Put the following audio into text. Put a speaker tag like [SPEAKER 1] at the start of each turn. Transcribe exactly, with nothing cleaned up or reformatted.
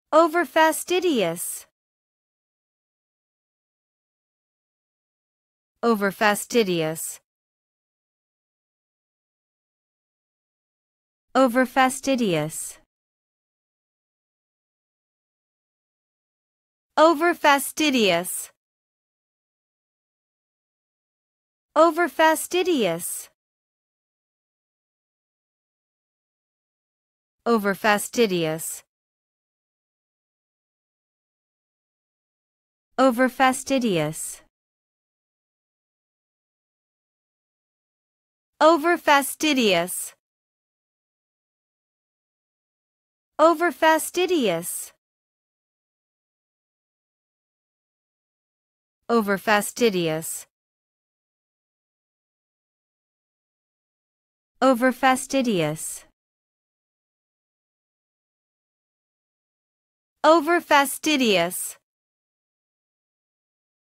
[SPEAKER 1] Overfastidious. Overfastidious. Overfastidious. Overfastidious. Overfastidious. Overfastidious. Overfastidious. Overfastidious. Overfastidious. Overfastidious. Overfastidious. Overfastidious.